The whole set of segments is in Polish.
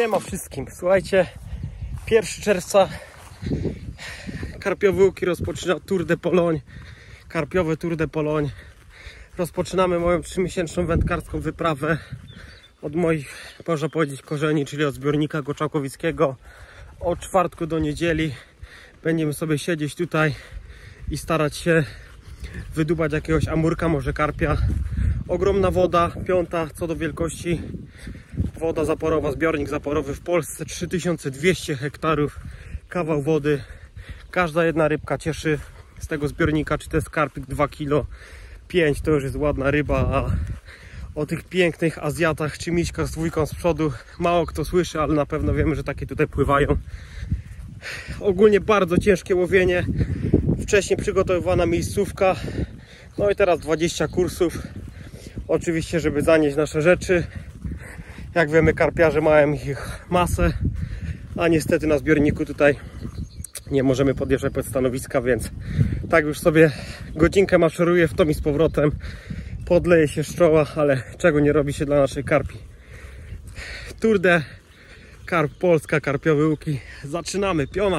Siema wszystkim. Słuchajcie, 1 czerwca karpiowy łuki rozpoczyna Tour de Pologne. Karpiowe Tour de Pologne. Rozpoczynamy moją 3-miesięczną wędkarską wyprawę od moich, można powiedzieć, korzeni, czyli od zbiornika Goczałkowickiego. Od czwartku do niedzieli będziemy sobie siedzieć tutaj i starać się wydubać jakiegoś amurka, może karpia. Ogromna woda, 5. co do wielkości woda zaporowa, zbiornik zaporowy w Polsce, 3200 hektarów, kawał wody. Każda jedna rybka cieszy z tego zbiornika, czy to jest karpik 2 kg, 5 to już jest ładna ryba, a o tych pięknych Azjatach czy miśkach z dwójką z przodu mało kto słyszy, ale na pewno wiemy, że takie tutaj pływają. Ogólnie bardzo ciężkie łowienie, wcześniej przygotowywana miejscówka, no i teraz 20 kursów, oczywiście żeby zanieść nasze rzeczy. Jak wiemy, karpiarze mają ich masę, a niestety na zbiorniku tutaj nie możemy podjeżdżać pod stanowiska, więc tak już sobie godzinkę maszeruję w tom i z powrotem, podleje się z czoła, ale czego nie robi się dla naszej karpi. Tour de Karp Polska, karpiowe łuki. Zaczynamy, piona!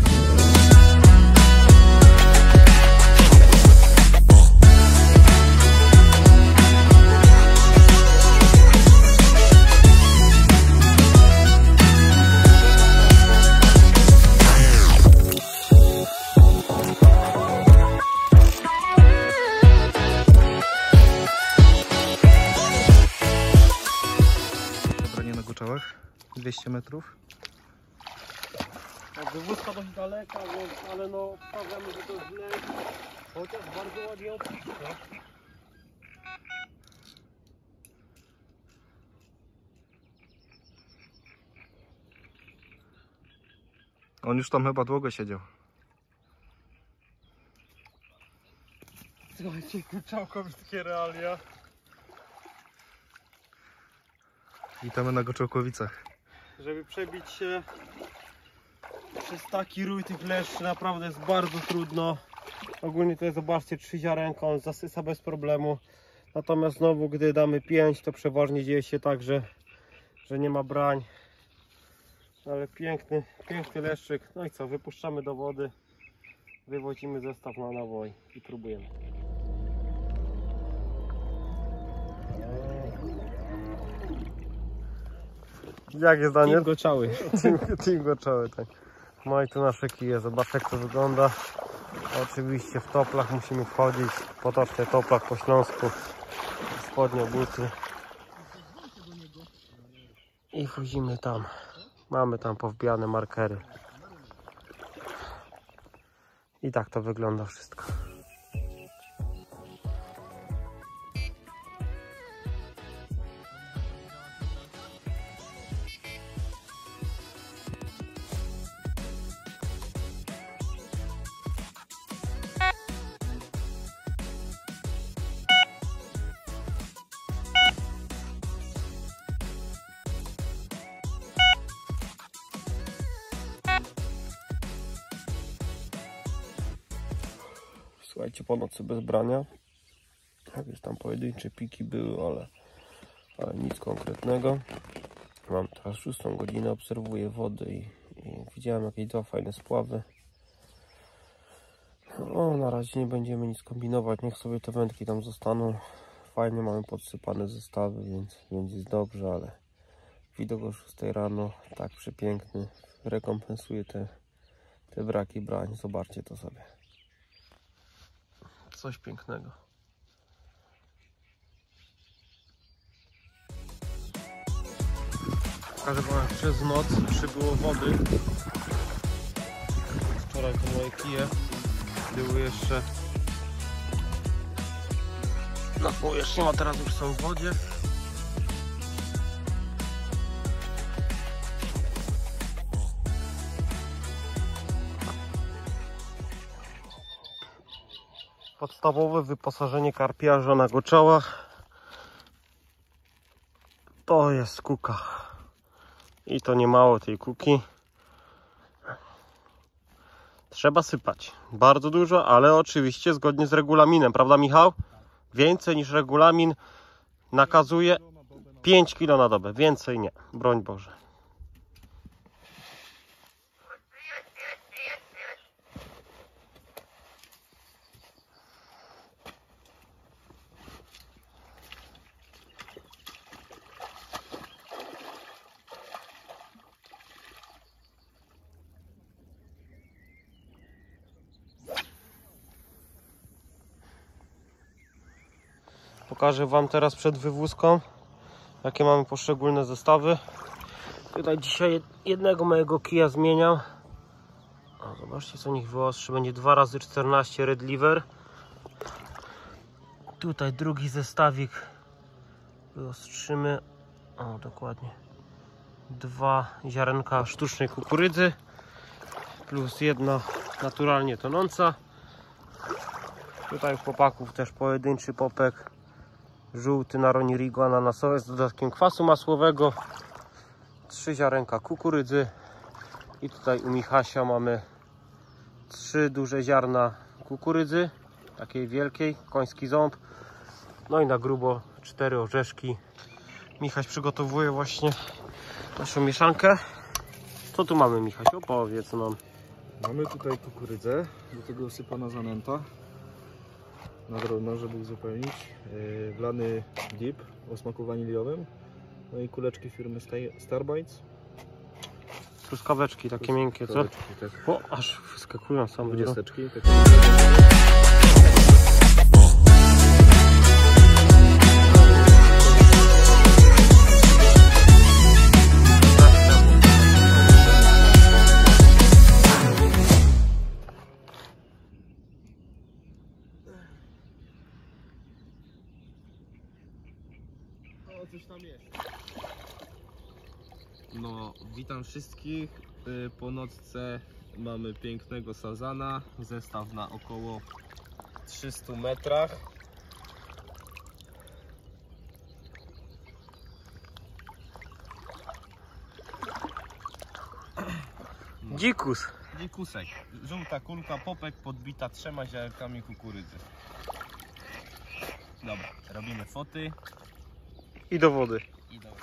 Na Goczałach 200 metrów. Wywózka dość daleka, więc, ale no stawiamy, że to źle, chociaż bardzo ładnie odpisze. On już tam chyba długo siedział. Słuchajcie, Goczałkowickie realia. Witamy na Goczałkowicach. Żeby przebić się przez taki rój tych leszczy naprawdę jest bardzo trudno. Ogólnie to jest, zobaczcie, 3 ziarenka, on zasysa bez problemu. Natomiast znowu, gdy damy 5, to przeważnie dzieje się tak, że nie ma brań. Ale piękny leszczyk. No i co, wypuszczamy do wody, wywozimy zestaw na nawoj i próbujemy. Jak jest, Daniel? Team Goczały. Team Goczały, tak. No i tu nasze kije, zobaczcie jak to wygląda. Oczywiście w toplach musimy wchodzić, potocznie toplach po śląsku, spodnie, buty. I wchodzimy tam. Mamy tam powbijane markery. I tak to wygląda wszystko. Słuchajcie, po nocy bez brania. Jakieś tam pojedyncze piki były, ale nic konkretnego. Mam teraz 6 godzinę, obserwuję wodę i widziałem jakieś 2 fajne spławy. No, na razie nie będziemy nic kombinować, niech sobie te wędki tam zostaną. Fajnie mamy podsypane zestawy, więc jest dobrze, ale widok o 6 rano, tak przepiękny, rekompensuje te braki brań. Zobaczcie to sobie. Coś pięknego. Pokażę wam, jak przez noc przybyło wody. Wczoraj to moje kije były jeszcze, no bo jeszcze nie ma, teraz już są w wodzie. Podstawowe wyposażenie karpiarza na Goczałach to jest kuka. I to nie mało tej kuki. Trzeba sypać. Bardzo dużo, ale oczywiście zgodnie z regulaminem. Prawda, Michał? Więcej niż regulamin nakazuje 5 kg na dobę. Więcej nie. Broń Boże. Pokażę Wam teraz przed wywózką, jakie mamy poszczególne zestawy. Tutaj dzisiaj jednego mojego kija zmieniam. O, zobaczcie, co niech wyostrzy. Będzie 2x14 Red Liver. Tutaj drugi zestawik wyostrzymy. O, dokładnie 2 ziarenka sztucznej kukurydzy plus jedna naturalnie tonąca. Tutaj u chłopaków też pojedynczy popek żółty na Ronirigo ananasowy z dodatkiem kwasu masłowego, 3 ziarenka kukurydzy i tutaj u Michasia mamy 3 duże ziarna kukurydzy, takiej wielkiej, koński ząb, no i na grubo 4 orzeszki. Michaś przygotowuje właśnie naszą mieszankę. Co tu mamy, Michaś? Opowiedz nam. Mamy tutaj kukurydzę, do tego usypana zanęta na drobno, żeby uzupełnić. Wlany dip o smaku waniliowym. No i kuleczki firmy Starbites. Truskaweczki takie miękkie, co? Tak. O, aż wyskakują same. 20. Coś tam jest. No, witam wszystkich. Po nocce mamy pięknego sazana. Zestaw na około 300 metrach. Dzikus. Dzikusek. Żółta kulka, popek podbita 3 ziarenkami kukurydzy. Dobra, robimy foty. I do wody. I dobra.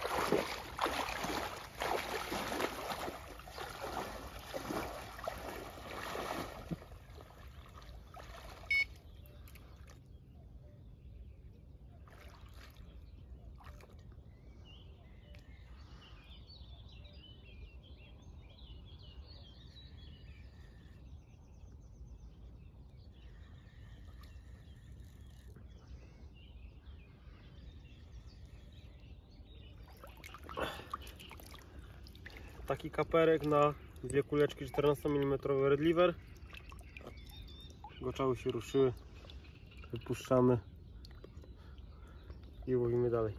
Taki kaperek na 2 kuleczki 14 mm Red Liver. Goczały się ruszyły. Wypuszczamy i łowimy dalej.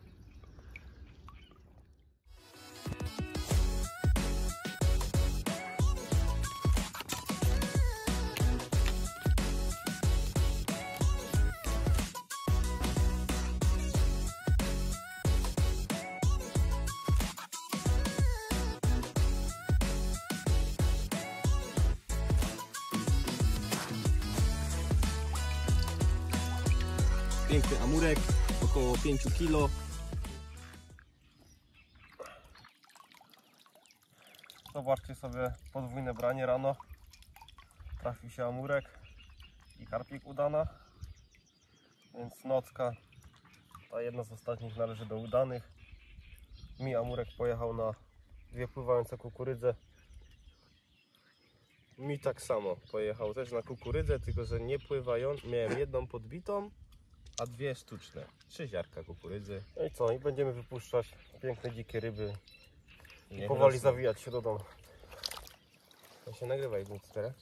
Piękny amurek, około 5 kg. Zobaczcie sobie podwójne branie rano. Trafił się amurek i karpik udana. Więc nocka, ta jedna z ostatnich, należy do udanych. Mi amurek pojechał na 2 pływające kukurydze. Mi tak samo pojechał też na kukurydzę, tylko że nie pływając. Miałem jedną podbitą, a 2 sztuczne. 3 ziarka kukurydzy. No i co? I będziemy wypuszczać piękne dzikie ryby i Niech powoli rosną. zawijać się do domu. To się nagrywa i nic teraz.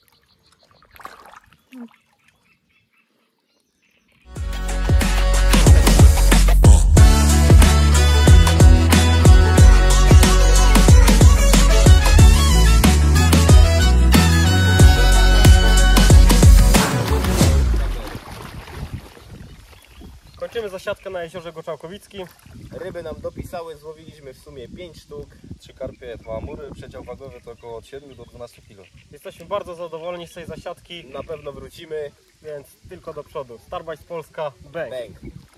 Kończymy zasiadkę na jeziorze Goczałkowickim. Ryby nam dopisały, złowiliśmy w sumie 5 sztuk, 3 karpie, 2 amury, przedział wagowy to około od 7 do 12 kg. Jesteśmy bardzo zadowoleni z tej zasiadki, Na pewno wrócimy. więc tylko do przodu. Starbites Polska, bang! Bang!